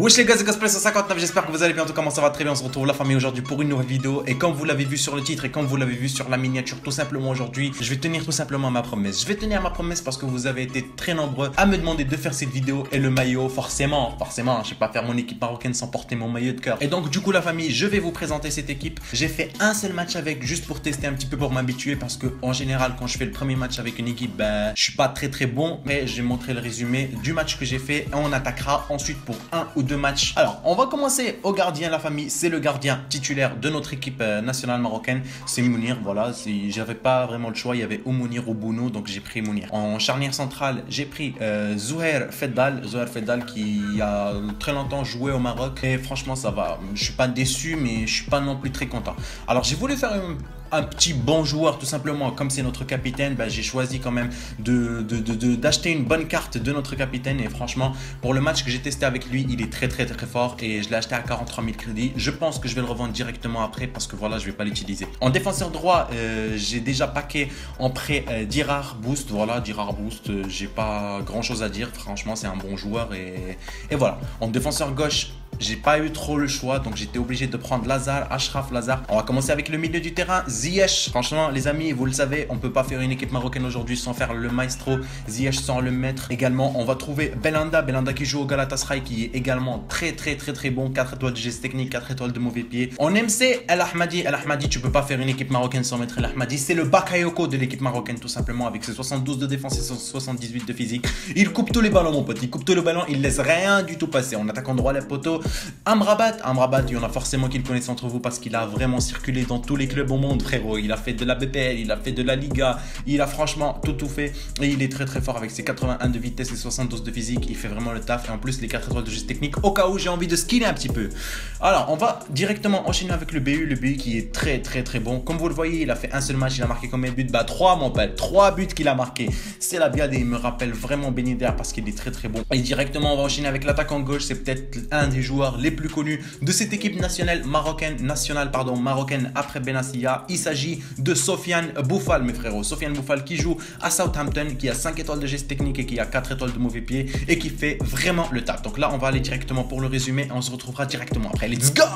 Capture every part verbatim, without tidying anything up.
Wesh les gars, c'est Cosplay cent cinquante-neuf, j'espère que vous allez bien, tout comment ça va très bien, on se retrouve la famille aujourd'hui pour une nouvelle vidéo. Et comme vous l'avez vu sur le titre et comme vous l'avez vu sur la miniature, tout simplement aujourd'hui, je vais tenir tout simplement ma promesse. Je vais tenir ma promesse parce que vous avez été très nombreux à me demander de faire cette vidéo. Et le maillot, forcément, forcément, je vais pas faire mon équipe marocaine sans porter mon maillot de cœur. Et donc du coup la famille, je vais vous présenter cette équipe. J'ai fait un seul match avec, juste pour tester un petit peu, pour m'habituer. Parce que en général, quand je fais le premier match avec une équipe, ben, je suis pas très très bon. Mais je vais montrer le résumé du match que j'ai fait. Et on attaquera ensuite pour un ou deux matchs. Alors, on va commencer au gardien, la famille. C'est le gardien titulaire de notre équipe euh, nationale marocaine. C'est Mounir, voilà. J'avais pas vraiment le choix. Il y avait ou Mounir ou Bounou, donc j'ai pris Mounir. En charnière centrale, j'ai pris euh, Zouher Feddal. Zouher Feddal qui a très longtemps joué au Maroc. Et franchement, ça va. Je suis pas déçu, mais je suis pas non plus très content. Alors, j'ai voulu faire une... un petit bon joueur tout simplement, comme c'est notre capitaine, bah, j'ai choisi quand même de, de, de, de, d'acheter une bonne carte de notre capitaine. Et franchement, pour le match que j'ai testé avec lui, il est très très très fort et je l'ai acheté à quarante-trois mille crédits. Je pense que je vais le revendre directement après parce que voilà, je vais pas l'utiliser. En défenseur droit, euh, j'ai déjà packé en prêt euh, Dirar Boost. Voilà, Dirar Boost, euh, j'ai pas grand chose à dire, franchement c'est un bon joueur. Et, et voilà, en défenseur gauche, j'ai pas eu trop le choix, donc j'étais obligé de prendre Lazare, Ashraf Lazare. On va commencer avec le milieu du terrain, Ziyech. Franchement, les amis, vous le savez, on peut pas faire une équipe marocaine aujourd'hui sans faire le maestro. Ziyech sans le mettre. Également, on va trouver Belhanda, Belhanda qui joue au Galatasaray, qui est également très très très très bon. quatre étoiles de geste technique, quatre étoiles de mauvais pied. En M C, El Ahmadi. El Ahmadi, tu peux pas faire une équipe marocaine sans mettre El Ahmadi. C'est le Bakayoko de l'équipe marocaine tout simplement, avec ses soixante-douze de défense et ses soixante-dix-huit de physique. Il coupe tous les ballons, mon pote. Il coupe tous les ballons, il laisse rien du tout passer. En attaquant droit les poteaux, Amrabat. Amrabat, il y en a forcément qui le connaissent entre vous parce qu'il a vraiment circulé dans tous les clubs au monde, frérot. Il a fait de la B P L, il a fait de la Liga, il a franchement tout tout fait. Et il est très très fort avec ses quatre-vingt-un de vitesse et soixante-douze de physique. Il fait vraiment le taf. Et en plus, les quatre étoiles de geste technique au cas où j'ai envie de skiller un petit peu. Alors, on va directement enchaîner avec le B U. Le B U qui est très très très bon. Comme vous le voyez, il a fait un seul match. Il a marqué combien de buts? Bah, trois, mon pote. trois buts qu'il a marqué. C'est la biade et il me rappelle vraiment Ben Yedder parce qu'il est très très bon. Et directement, on va enchaîner avec l'attaquant gauche. C'est peut-être un des joueurs les plus connus de cette équipe nationale marocaine, nationale pardon, marocaine après Benassia. Il s'agit de Sofiane Boufal, mes frérots. Sofiane Boufal qui joue à Southampton, qui a cinq étoiles de geste technique et qui a quatre étoiles de mauvais pied et qui fait vraiment le taf. Donc là, on va aller directement pour le résumé et on se retrouvera directement après. Let's go!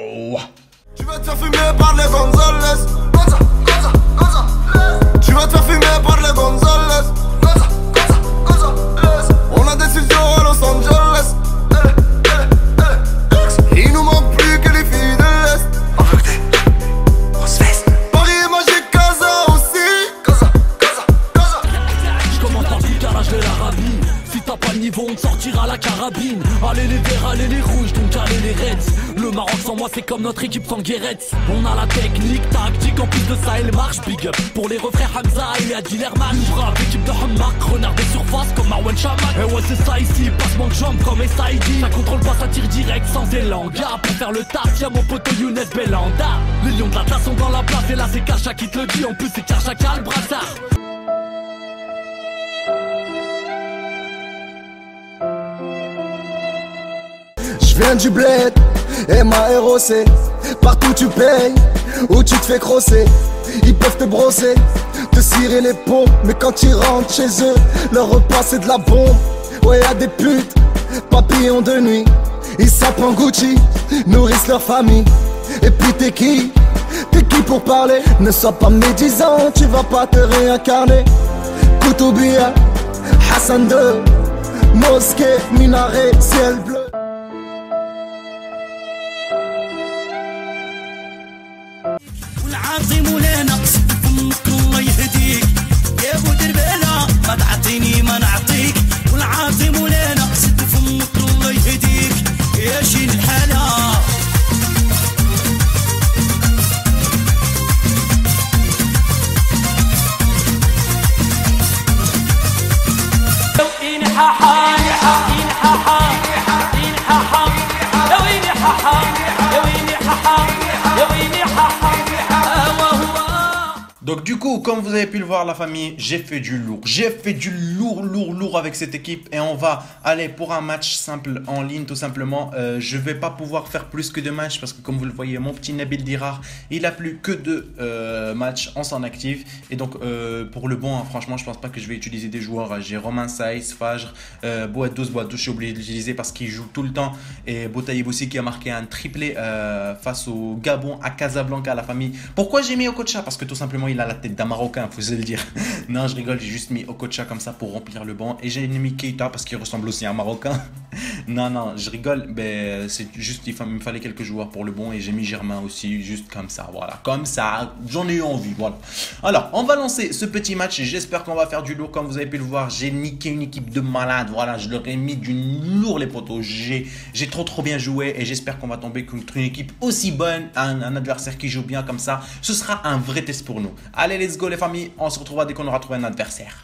Tu vas te faire fumer par les Gonzales. Gonza, Gonza, Gonza. Tu vas te faire fumer par les Gonzales. Gonza, Gonza, Gonza. On a des studios à Los Angeles. Il nous manque plus que les filles de l'Est. Avec des grosses fesses. Paris est magique, Casa aussi. Casa, Casa, Casa. Je commence par le garage de l'Arabie. Si t'as pas le niveau, on te sortira la carabine. Allez les verts, allez les rouges, donc allez les reds. Le Maroc sans moi, c'est comme notre équipe sans Guéretz. On a la technique, tactique, en plus de ça, elle marche. Big up pour les refrains Hamza et à Dilerman. Brave équipe de Hammark, renard des surfaces comme Marwan Chamak. Et ouais, c'est ça ici, passement de jambes comme S I D. Ça contrôle pas, ça tire direct sans élan. Gars, pour faire le taf, y'a mon poteau Younes Belhanda. Les lions de la tasse sont dans la place, et là c'est Karcha qui te le dit. En plus, c'est Karcha qui a le brassard. Je viens du bled, M A R O C. Partout tu payes, ou tu te fais crosser. Ils peuvent te brosser, te cirer les pompes. Mais quand ils rentrent chez eux, leur repas c'est de la bombe. Ouais, y'a des putes, papillons de nuit. Ils sapent en Gucci, nourrissent leur famille. Et puis t'es qui? T'es qui pour parler? Ne sois pas médisant, tu vas pas te réincarner. Koutoubia, Hassan deux, mosquée, minaret, ciel bleu. عظيم لنا فمك الله يهديك يا ابو دربنا ما تعطيني ما نعطيك والعظيم لنا سد فمك الله يهديك يا شين الحلا لو إني حاحا إني حاحا إني حاحا لو إني حاحا لو إني حاحا لو إني حاحا. Donc du coup, comme vous avez pu le voir la famille, j'ai fait du lourd. J'ai fait du lourd, lourd, lourd avec cette équipe. Et on va aller pour un match simple en ligne tout simplement. Euh, je vais pas pouvoir faire plus que deux matchs parce que comme vous le voyez, mon petit Nabil Dirar, il a plus que deux euh, matchs en son actif. Et donc euh, pour le bon, hein, franchement, je pense pas que je vais utiliser des joueurs. J'ai Romain Saïs, Fajr, euh, Boadous, Boadous, j'ai oublié de l'utiliser parce qu'il joue tout le temps. Et Boutaïb aussi qui a marqué un triplé euh, face au Gabon à Casablanca, la famille. Pourquoi j'ai mis Okocha? Parce que tout simplement il a la tête d'un Marocain, faut se le dire. Non, je rigole, j'ai juste mis Okocha comme ça pour remplir le banc. Et j'ai mis Keita parce qu'il ressemble aussi à un Marocain. Non, non, je rigole, mais c'est juste il me fallait quelques joueurs pour le bon. Et j'ai mis Germain aussi, juste comme ça, voilà. Comme ça, j'en ai eu envie, voilà. Alors, on va lancer ce petit match et j'espère qu'on va faire du lourd. Comme vous avez pu le voir, j'ai niqué une équipe de malades, voilà. Je leur ai mis du lourd les potos. J'ai trop trop bien joué et j'espère qu'on va tomber contre une équipe aussi bonne, un, un adversaire qui joue bien comme ça. Ce sera un vrai test pour nous. Allez, let's go les familles, on se retrouvera dès qu'on aura trouvé un adversaire.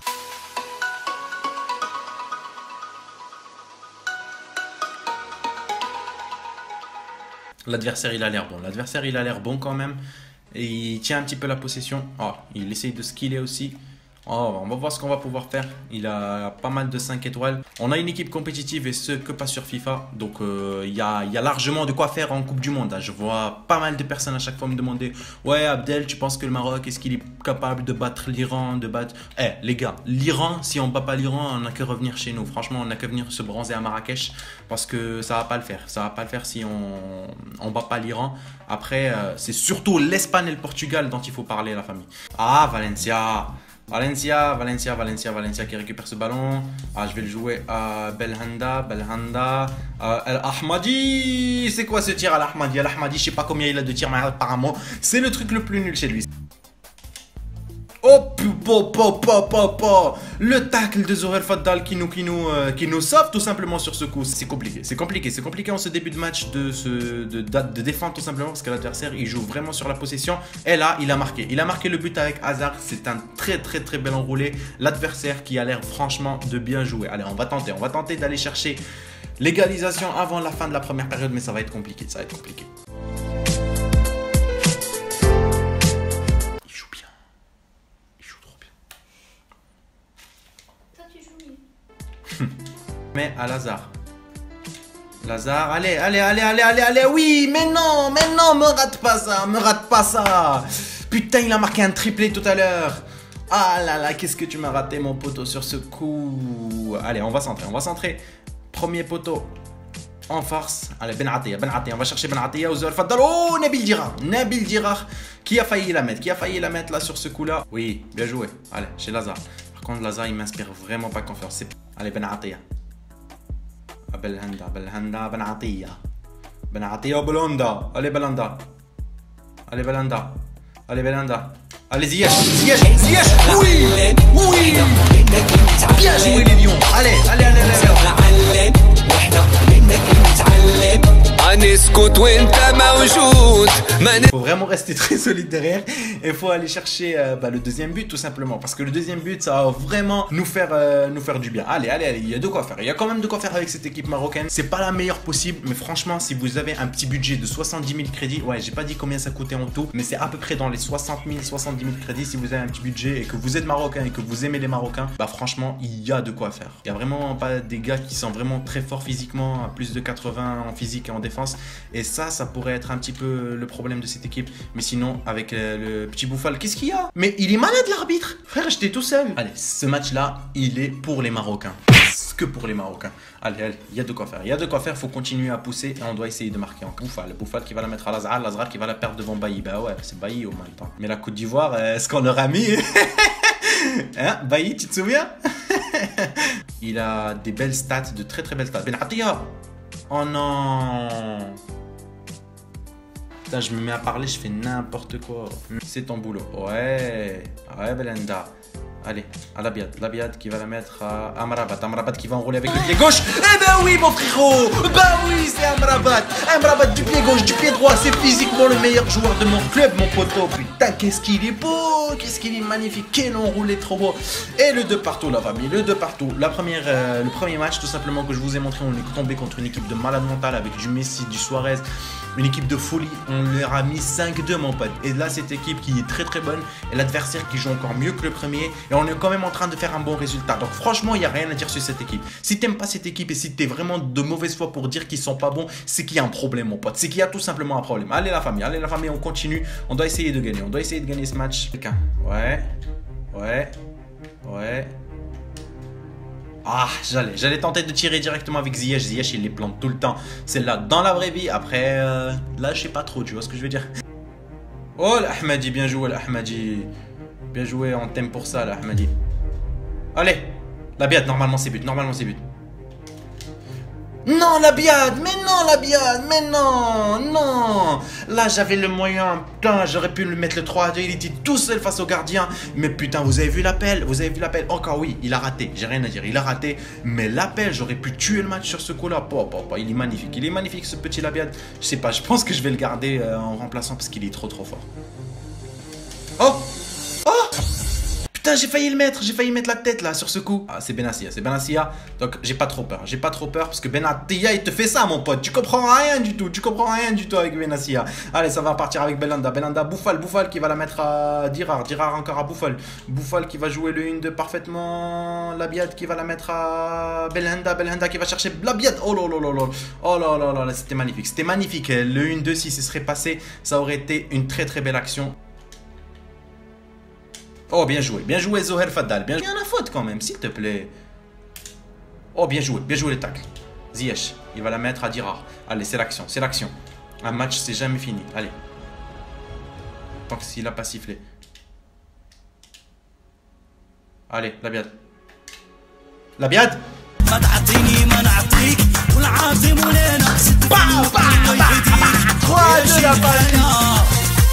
L'adversaire il a l'air bon, l'adversaire il a l'air bon quand même. Et il tient un petit peu la possession. Oh, il essaye de skiller aussi. Oh, on va voir ce qu'on va pouvoir faire. Il a pas mal de cinq étoiles. On a une équipe compétitive et ce que pas sur FIFA. Donc euh, il y, a, y a largement de quoi faire en Coupe du Monde. Je vois pas mal de personnes à chaque fois me demander: ouais Abdel, tu penses que le Maroc, est-ce qu'il est capable de battre l'Iran, de battre... Eh hey, les gars, l'Iran, si on bat pas l'Iran, on n'a que revenir chez nous. Franchement, on n'a que venir se bronzer à Marrakech. Parce que ça va pas le faire. Ça va pas le faire si on, on bat pas l'Iran. Après, euh, c'est surtout l'Espagne et le Portugal dont il faut parler, la famille. Ah, Valencia. Valencia, Valencia, Valencia, Valencia qui récupère ce ballon. Ah, je vais le jouer à Belhanda, Belhanda, euh, Al-Ahmadi. C'est quoi ce tir à Al-Ahmadi? Al-Ahmadi, je sais pas combien il a de tirs, mais apparemment, c'est le truc le plus nul chez lui. Oh, po, po, po, po, po. Le tacle de Zohel Faddal qui nous, qui, nous, euh, qui nous sauve tout simplement sur ce coup. C'est compliqué, c'est compliqué, c'est compliqué en ce début de match de, ce, de, de, de défendre tout simplement parce que l'adversaire il joue vraiment sur la possession. Et là, il a marqué. Il a marqué le but avec Hazard. C'est un très très très bel enroulé. L'adversaire qui a l'air franchement de bien jouer. Allez, on va tenter, on va tenter d'aller chercher l'égalisation avant la fin de la première période, mais ça va être compliqué, ça va être compliqué. Mais à Lazare. Lazare, allez, allez, allez, allez, allez, allez, oui, mais non, mais non, me rate pas ça, me rate pas ça. Putain, il a marqué un triplé tout à l'heure. Ah là là, qu'est-ce que tu m'as raté, mon poteau, sur ce coup. Allez, on va centrer, on va centrer. Premier poteau en force. Allez, Ben Atia, Ben Atia, on va chercher Ben Atia aux Zohel Faddal. Oh, Nabil Dirar, Nabil Dirar, qui a failli la mettre, qui a failli la mettre là sur ce coup-là. Oui, bien joué. Allez, chez Lazare. Par contre, Lazare, il m'inspire vraiment pas confiance. Allez, Ben Atia. Belhanda, Belhanda, Ben Atia. Ben Atia, Belhanda. Allez, Belhanda. Allez, Belhanda. Allez, Belhanda. Allez, Ziyech, Ziyech, Ziyech. Oui, oui. Bien joué les lions. Allez, allez, allez, allez. Il faut vraiment rester très solide derrière et il faut aller chercher euh, bah, le deuxième but tout simplement parce que le deuxième but ça va vraiment nous faire, euh, nous faire du bien. Allez, allez, allez, il y a de quoi faire. Il y a quand même de quoi faire avec cette équipe marocaine. C'est pas la meilleure possible, mais franchement, si vous avez un petit budget de soixante-dix mille crédits, ouais, j'ai pas dit combien ça coûtait en tout, mais c'est à peu près dans les soixante mille, soixante-dix mille crédits. Si vous avez un petit budget et que vous êtes marocain et que vous aimez les Marocains, bah franchement, il y a de quoi faire. Il y a vraiment pas des gars qui sont vraiment très forts physiquement, à plus de quatre-vingts en physique et en défense. Et ça, ça pourrait être un petit peu le problème de cette équipe. Mais sinon, avec le, le petit Bouffal, qu'est-ce qu'il y a? Mais il est malade l'arbitre. Frère, j'étais tout seul. Allez, ce match-là, il est pour les Marocains. Que pour les Marocains. Allez, allez, il y a de quoi faire. Il y a de quoi faire, il faut continuer à pousser et on doit essayer de marquer encore. Bouffal, Bouffal qui va la mettre à Lazare, Lazare qui va la perdre devant Bailly. Bah ouais, c'est Bailly au même temps. Mais la Côte d'Ivoire, est-ce qu'on leur a mis? Hein, Bailly, tu te souviens? Il a des belles stats, de très très belles stats. Ben Atia. Oh non. Putain, je me mets à parler, je fais n'importe quoi. C'est ton boulot. Ouais. Ouais, Belhanda. Allez, à Labiad. Labiad qui va la mettre à Amrabat. Amrabat qui va enrouler avec le pied gauche. Eh ben oui, mon frérot. Bah oui, c'est Amrabat. Amrabat du pied gauche, du pied droit. C'est physiquement le meilleur joueur de mon club, mon poteau. Putain, qu'est-ce qu'il est beau. Qu'est-ce qu'il est magnifique. Quel enroulé trop beau. Et le deux partout, la famille. Le deux partout. La première, euh, le premier match, tout simplement, que je vous ai montré, on est tombé contre une équipe de malade mental avec du Messi, du Suarez. une équipe de folie. On leur a mis cinq deux, mon pote. Et là, cette équipe qui est très très bonne et l'adversaire qui joue encore mieux que le premier. Et on est quand même en train de faire un bon résultat. Donc franchement, il n'y a rien à dire sur cette équipe. Si t'aimes pas cette équipe et si t'es vraiment de mauvaise foi pour dire qu'ils sont pas bons, c'est qu'il y a un problème, mon pote. C'est qu'il y a tout simplement un problème. Allez la famille, allez la famille, on continue. On doit essayer de gagner. On doit essayer de gagner ce match. Quelqu'un. Ouais. Ouais. Ouais. Ah, j'allais, j'allais tenter de tirer directement avec Ziyech. Ziyech, il les plante tout le temps. Celle-là, dans la vraie vie. Après, euh, là, je sais pas trop, tu vois ce que je veux dire. Oh, l'Ahmadi, bien joué, l'Ahmadi. Bien joué, on t'aime pour ça, l'Ahmadi. Allez, la biade, normalement, c'est but. Normalement, c'est but. Non, la biade, mais non, la biade, mais non, non. Là, j'avais le moyen, putain, j'aurais pu le mettre le trois à deux, il était tout seul face au gardien. Mais putain, vous avez vu l'appel, vous avez vu l'appel. Encore oui, il a raté, j'ai rien à dire, il a raté. Mais l'appel, j'aurais pu tuer le match sur ce coup-là. Oh, oh, oh, il est magnifique, il est magnifique ce petit Labiade. Je sais pas, je pense que je vais le garder euh, en remplaçant parce qu'il est trop trop fort. Oh, oh. Putain, j'ai failli le mettre, j'ai failli mettre la tête là sur ce coup. Ah, c'est Benassia, c'est Benassia. Donc, j'ai pas trop peur, j'ai pas trop peur parce que Benassia, il te fait ça, mon pote. Tu comprends rien du tout, tu comprends rien du tout avec Benassia. Allez, ça va partir avec Belhanda. Belhanda, Bouffal, Bouffal qui va la mettre à Dirar. Dirar encore à Bouffal. Bouffal qui va jouer le un deux parfaitement. Labiade qui va la mettre à Belhanda. Belhanda qui va chercher Labiade. Oh là là là là. Oh là là là, c'était magnifique. C'était magnifique. Le un deux, si ce serait passé, ça aurait été une très très belle action. Oh, bien joué, bien joué Zoher Faddal, bien joué. Il y a la faute quand même, s'il te plaît. Oh, bien joué, bien joué les tacles. Ziyech, il va la mettre à Dirar. Allez, c'est l'action, c'est l'action. Un match, c'est jamais fini. Allez. Tant qu'il n'a pas sifflé. Allez, Labiade. Labiade. trois à deux la balle.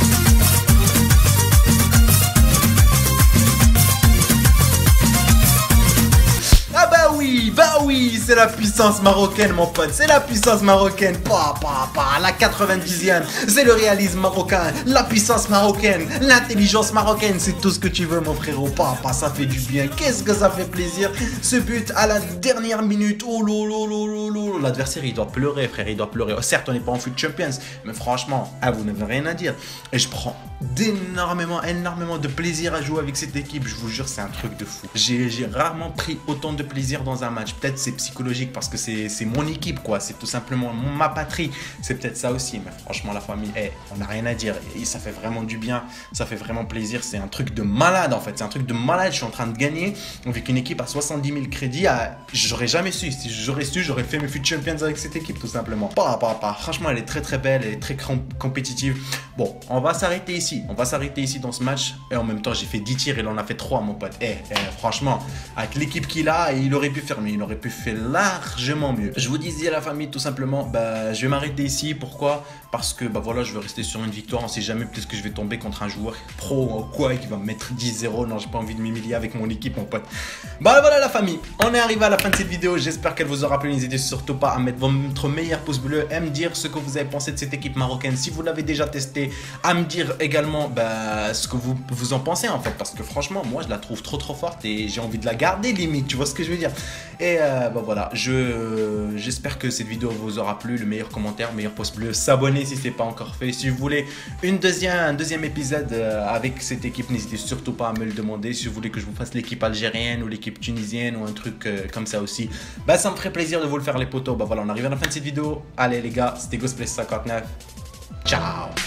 Bah oui, c'est la puissance marocaine, mon pote. C'est la puissance marocaine. Pa, pa, pa. La quatre-vingt-dixième. C'est le réalisme marocain. La puissance marocaine. L'intelligence marocaine. C'est tout ce que tu veux, mon frérot. Pa, pa, ça fait du bien. Qu'est-ce que ça fait plaisir. Ce but à la dernière minute. Oh lolo, lolo, lolo. L'adversaire, il doit pleurer, frère. Il doit pleurer. Oh, certes, on n'est pas en foot champions. Mais franchement, ah, vous n'avez rien à dire. Et je prends d'énormément, énormément de plaisir à jouer avec cette équipe. Je vous jure, c'est un truc de fou. J'ai rarement pris autant de plaisir dans un match. Peut-être c'est psychologique parce que c'est mon équipe, quoi. C'est tout simplement ma patrie. C'est peut-être ça aussi. Mais franchement, la famille, hey, on n'a rien à dire. Et ça fait vraiment du bien. Ça fait vraiment plaisir. C'est un truc de malade, en fait. C'est un truc de malade. Je suis en train de gagner avec une équipe à soixante-dix mille crédits. À... J'aurais jamais su. Si j'aurais su, j'aurais fait mes Foot Champions avec cette équipe, tout simplement. Pas, pas, pas. Franchement, elle est très, très belle. Elle est très compétitive. Bon, on va s'arrêter ici. On va s'arrêter ici dans ce match. Et en même temps, j'ai fait dix tirs. Il en a fait trois, mon pote. Eh, eh, franchement, avec l'équipe qu'il a, il aurait pu faire mieux. Il aurait pu faire largement mieux. Je vous disais à la famille, tout simplement, bah, je vais m'arrêter ici. Pourquoi? Parce que, bah voilà, je veux rester sur une victoire. On sait jamais, peut-être que je vais tomber contre un joueur pro ou quoi et qui va me mettre dix zéro. Non, j'ai pas envie de m'humilier avec mon équipe, mon pote. Bah voilà, la famille. On est arrivé à la fin de cette vidéo. J'espère qu'elle vous aura plu. N'hésitez surtout pas à mettre votre meilleur pouce bleu, à me dire ce que vous avez pensé de cette équipe marocaine. Si vous l'avez déjà testé, à me dire également bah, ce que vous, vous en pensez, en fait. Parce que franchement, moi, je la trouve trop, trop forte et j'ai envie de la garder, limite. Tu vois ce que je veux dire? Et euh, bah voilà, je j'espère que cette vidéo vous aura plu. Le meilleur commentaire, meilleur pouce bleu, s'abonner si ce n'est pas encore fait. Si vous voulez une deuxième, un deuxième épisode avec cette équipe, n'hésitez surtout pas à me le demander. Si vous voulez que je vous fasse l'équipe algérienne ou l'équipe tunisienne ou un truc euh, comme ça aussi, bah ça me ferait plaisir de vous le faire, les potos. Bah voilà, on arrive à la fin de cette vidéo. Allez les gars, c'était Ghostplace cinquante-neuf. Ciao.